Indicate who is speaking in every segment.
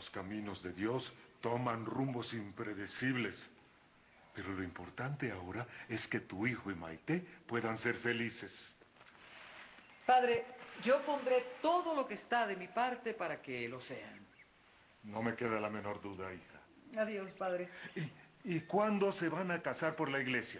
Speaker 1: Los caminos de Dios toman rumbos impredecibles. Pero lo importante ahora es que tu hijo y Maite puedan ser felices.
Speaker 2: Padre, yo pondré todo lo que está de mi parte para que lo sean.
Speaker 1: No me queda la menor duda, hija.
Speaker 2: Adiós, padre.
Speaker 1: ¿Y cuándo se van a casar por la iglesia?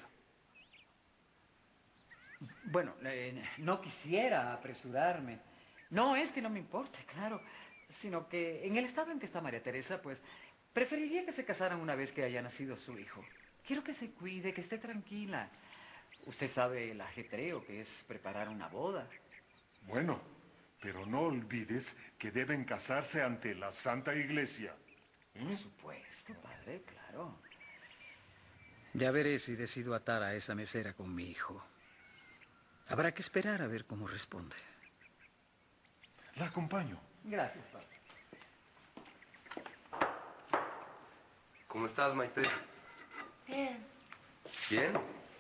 Speaker 2: Bueno, no quisiera apresurarme. No es que no me importe, claro, sino que en el estado en que está María Teresa, pues, preferiría que se casaran una vez que haya nacido su hijo. Quiero que se cuide, que esté tranquila. Usted sabe el ajetreo que es preparar una boda.
Speaker 1: Bueno, pero no olvides que deben casarse ante la Santa Iglesia.
Speaker 2: Por supuesto, padre, claro. Ya veré si decido atar a esa mesera con mi hijo. Habrá que esperar a ver cómo responde.
Speaker 1: La acompaño.
Speaker 2: Gracias, padre.
Speaker 3: ¿Cómo estás, Maite?
Speaker 4: Bien.
Speaker 3: ¿Bien?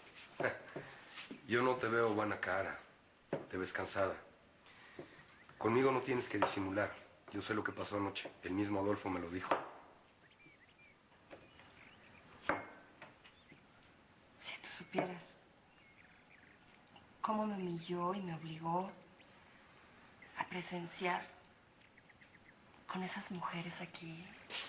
Speaker 3: Yo no te veo buena cara. Te ves cansada. Conmigo no tienes que disimular. Yo sé lo que pasó anoche. El mismo Adolfo me lo dijo.
Speaker 4: Si tú supieras cómo me humilló y me obligó a presenciar con esas mujeres aquí.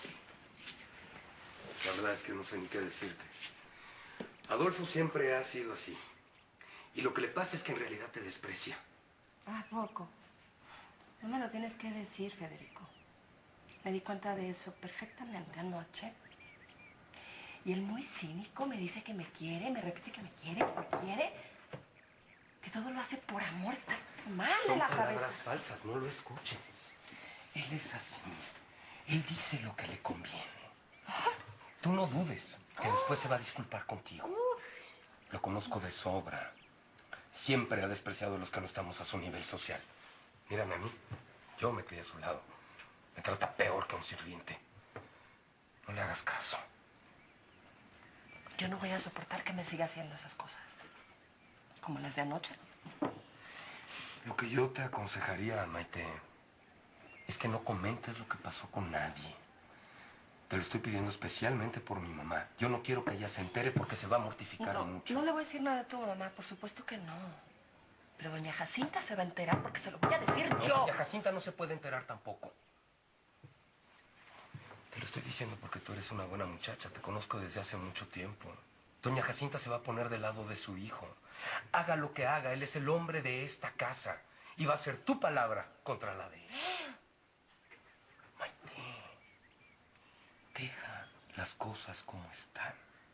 Speaker 3: La verdad es que no sé ni qué decirte. Adolfo siempre ha sido así. Y lo que le pasa es que en realidad te desprecia.
Speaker 4: ¿A poco? No me lo tienes que decir, Federico. Me di cuenta de eso perfectamente anoche. Y él muy cínico me dice que me quiere, me repite que me quiere. Que todo lo hace por amor, está mal de la cabeza.
Speaker 3: Son palabras falsas, no lo escuches. Él es así. Él dice lo que le conviene. Tú no dudes que después se va a disculpar contigo. Lo conozco de sobra. Siempre ha despreciado a los que no estamos a su nivel social. Mírame a mí. Yo me crié a su lado. Me trata peor que a un sirviente. No le hagas caso.
Speaker 4: Yo no voy a soportar que me siga haciendo esas cosas. Como las de anoche.
Speaker 3: Lo que yo te aconsejaría, Maite, es que no comentes lo que pasó con nadie. Te lo estoy pidiendo especialmente por mi mamá. Yo no quiero que ella se entere porque se va a mortificar mucho.
Speaker 4: No le voy a decir nada a tu mamá, por supuesto que no. Pero doña Jacinta se va a enterar porque se lo voy a decir yo.
Speaker 3: Doña Jacinta no se puede enterar tampoco. Te lo estoy diciendo porque tú eres una buena muchacha. Te conozco desde hace mucho tiempo. Doña Jacinta se va a poner del lado de su hijo. Haga lo que haga, él es el hombre de esta casa. Y va a ser tu palabra contra la de él. Maite, deja las cosas como están.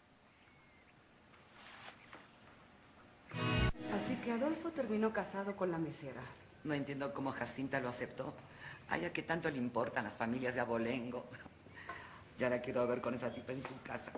Speaker 5: Así que Adolfo terminó casado con la mesera.
Speaker 6: No entiendo cómo Jacinta lo aceptó. Ay, ¿a qué tanto le importan las familias de abolengo? Ya la quiero ver con esa tipa en su casa.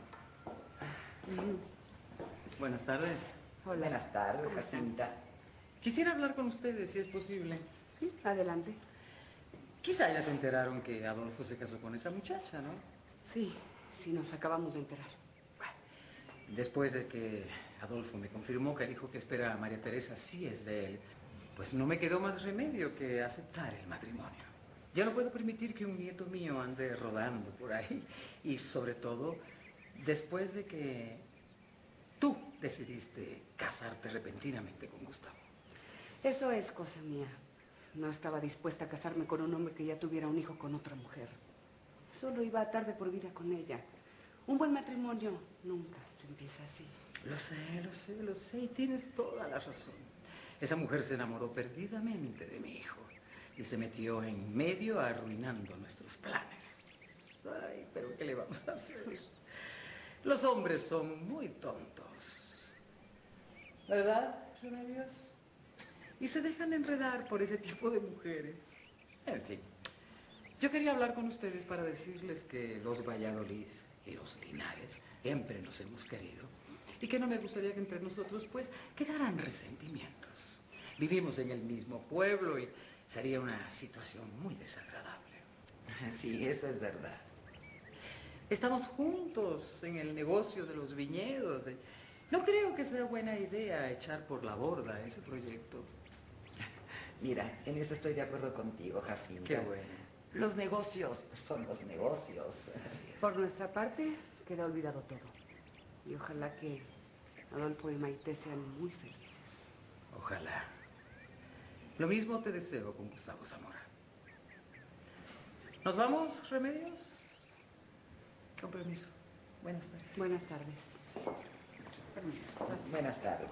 Speaker 2: Buenas tardes.
Speaker 5: Hola.
Speaker 6: Buenas tardes, Jacinta.
Speaker 2: Quisiera hablar con ustedes, si es posible.
Speaker 5: Sí, adelante.
Speaker 2: Quizá ya se enteraron que Adolfo se casó con esa muchacha, ¿no?
Speaker 5: Sí, sí, nos acabamos de enterar.
Speaker 2: Después de que Adolfo me confirmó que el hijo que espera a María Teresa sí es de él, pues no me quedó más remedio que aceptar el matrimonio. Ya no puedo permitir que un nieto mío ande rodando por ahí. Y sobre todo, después de que tú decidiste casarte repentinamente con Gustavo.
Speaker 5: Eso es cosa mía. No estaba dispuesta a casarme con un hombre que ya tuviera un hijo con otra mujer. Solo iba a atar de por vida con ella. Un buen matrimonio nunca se empieza así.
Speaker 2: Lo sé, y tienes toda la razón. Esa mujer se enamoró perdidamente de mi hijo y se metió en medio arruinando nuestros planes. Ay, pero ¿qué le vamos a hacer? Los hombres son muy tontos. ¿Verdad, Remedios? Y se dejan enredar por ese tipo de mujeres. En fin, yo quería hablar con ustedes para decirles que los Valladolid y los Linares siempre los hemos querido y que no me gustaría que entre nosotros, pues, quedaran resentimientos. Vivimos en el mismo pueblo y sería una situación muy desagradable.
Speaker 6: Sí, eso es verdad.
Speaker 2: Estamos juntos en el negocio de los viñedos. No creo que sea buena idea echar por la borda ese proyecto.
Speaker 6: Mira, en eso estoy de acuerdo contigo, Jacinta.
Speaker 2: Qué bueno.
Speaker 6: Los negocios son los negocios.
Speaker 2: Así es.
Speaker 5: Por nuestra parte, queda olvidado todo. Y ojalá que Adolfo y Maite sean muy felices.
Speaker 2: Ojalá. Lo mismo te deseo con Gustavo Zamora. ¿Nos vamos, Remedios? Con permiso. Buenas tardes.
Speaker 5: Buenas tardes. Permiso. Gracias.
Speaker 6: Buenas tardes.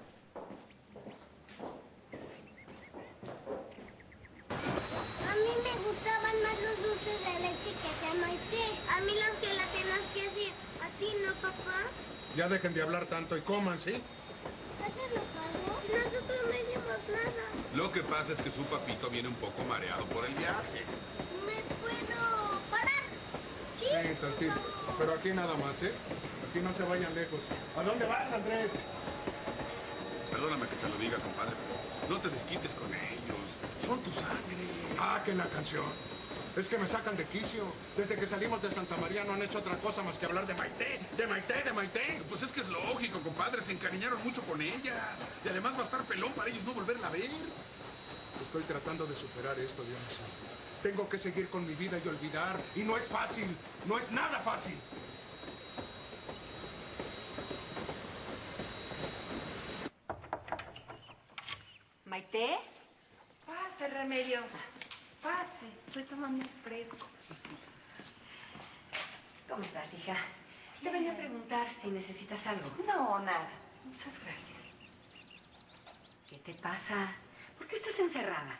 Speaker 7: A mí me gustaban más los dulces de leche que hacía Maite. A mí las gelatinas que hacía. ¿A ti no, papá?
Speaker 8: Ya dejen de hablar tanto y coman, ¿sí?
Speaker 7: ¿Estás enojado? Si nosotros no hicimos nada.
Speaker 9: Lo que pasa es que su papito viene un poco mareado por el viaje.
Speaker 7: ¿Me puedo parar? ¿Sí?
Speaker 8: Sí, tantito. Pero aquí nada más, ¿eh? Aquí no se vayan lejos. ¿A dónde vas, Andrés?
Speaker 9: Perdóname que te lo diga, compadre, pero no te desquites con ellos. Son tu sangre.
Speaker 8: Ah, que la canción. Es que me sacan de quicio. Desde que salimos de Santa María no han hecho otra cosa más que hablar de Maite, de Maite, de Maite.
Speaker 9: Pues es que es lógico, compadre. Se encariñaron mucho con ella. Y además va a estar pelón para ellos no volverla a ver.
Speaker 8: Estoy tratando de superar esto, Dios mío. Tengo que seguir con mi vida y olvidar. Y no es fácil. No es nada fácil.
Speaker 4: ¿Maite? Pase, Remedios. Pase. Estoy tomando un fresco. ¿Cómo estás, hija? Te venía a preguntar si necesitas algo. No, nada. Muchas gracias. ¿Qué te pasa? ¿Por qué estás encerrada?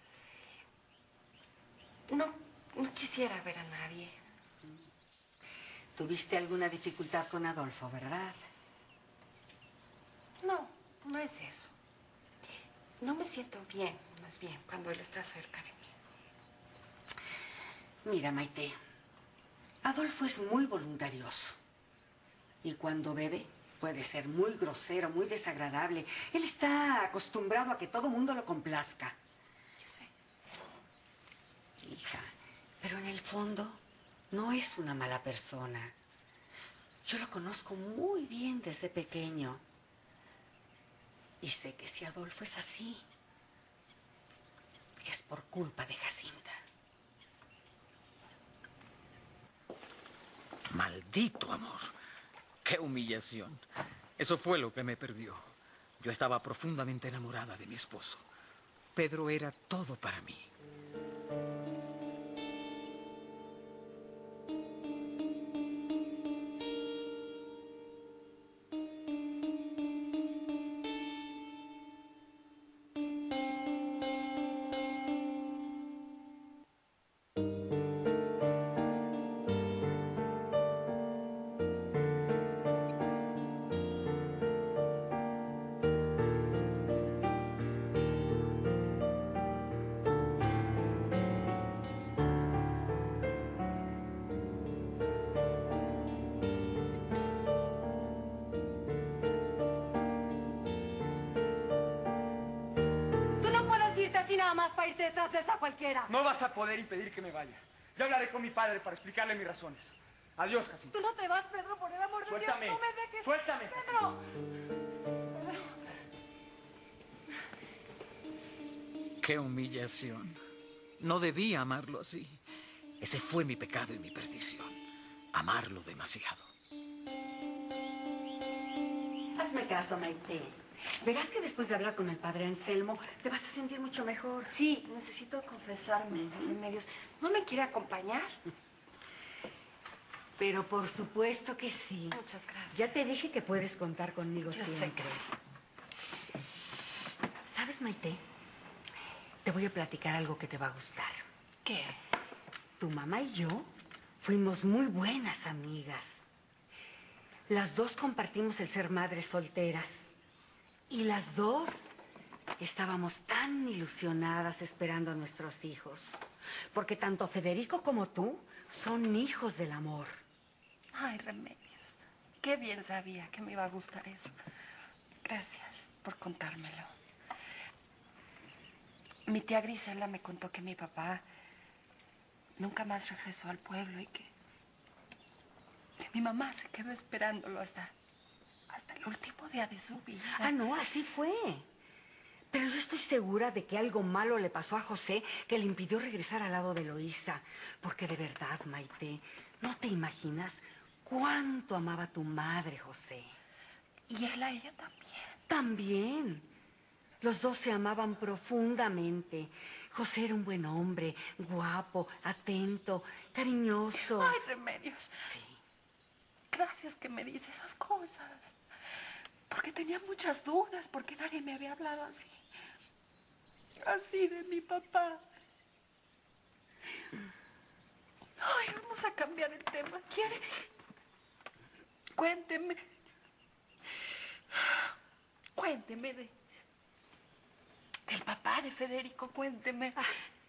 Speaker 4: No quisiera ver a nadie. ¿Tuviste alguna dificultad con Adolfo, verdad? No es eso. No me siento bien, más bien, cuando él está cerca de mí. Mira, Maite, Adolfo es muy voluntarioso. Y cuando bebe, puede ser muy grosero, muy desagradable. Él está acostumbrado a que todo mundo lo complazca. Yo sé. Hija, pero en el fondo no es una mala persona. Yo lo conozco muy bien desde pequeño. Y sé que si Adolfo es así, es por culpa de Jacinta.
Speaker 10: Maldito amor. ¡Qué humillación! Eso fue lo que me perdió. Yo estaba profundamente enamorada de mi esposo. Pedro era todo para mí.
Speaker 4: Así nada más para irte detrás de esa cualquiera.
Speaker 11: No vas a poder impedir que me vaya. Ya hablaré con mi padre para explicarle mis razones. Adiós, Jacinta.
Speaker 4: Tú no te vas, Pedro, por el amor de
Speaker 11: Suéltame.
Speaker 4: Dios. No me dejes.
Speaker 11: Suéltame,
Speaker 4: Pedro.
Speaker 10: ¡Qué humillación! No debía amarlo así. Ese fue mi pecado y mi perdición. Amarlo demasiado.
Speaker 4: Hazme caso, Maite. Verás que después de hablar con el padre Anselmo te vas a sentir mucho mejor.
Speaker 12: Sí, necesito confesarme, Remedios. ¿No me quiere acompañar?
Speaker 4: Pero por supuesto que sí.
Speaker 12: Muchas gracias.
Speaker 4: Ya te dije que puedes contar conmigo
Speaker 12: Yo
Speaker 4: siempre.
Speaker 12: sé que sí.
Speaker 4: ¿Sabes, Maite? Te voy a platicar algo que te va a gustar.
Speaker 12: ¿Qué?
Speaker 4: Tu mamá y yo fuimos muy buenas amigas. Las dos compartimos el ser madres solteras. Y las dos estábamos tan ilusionadas esperando a nuestros hijos. Porque tanto Federico como tú son hijos del amor.
Speaker 12: Ay, Remedios. Qué bien sabía que me iba a gustar eso. Gracias por contármelo. Mi tía Grisela me contó que mi papá nunca más regresó al pueblo y que mi mamá se quedó esperándolo hasta el último día de su vida.
Speaker 4: Ah, no, así fue.
Speaker 13: Pero yo estoy segura de que algo malo le pasó a José que le impidió regresar al lado de Eloísa. Porque de verdad, Maite, no te imaginas cuánto amaba a tu madre, José.
Speaker 12: Y él a ella también.
Speaker 13: También. Los dos se amaban profundamente. José era un buen hombre, guapo, atento, cariñoso.
Speaker 12: Ay, Remedios.
Speaker 13: Sí.
Speaker 12: Gracias que me dices esas cosas. Porque tenía muchas dudas, porque nadie me había hablado así. Así de mi papá. Ay, vamos a cambiar el tema. ¿Quiere? Cuénteme. Cuénteme del papá de Federico, cuénteme.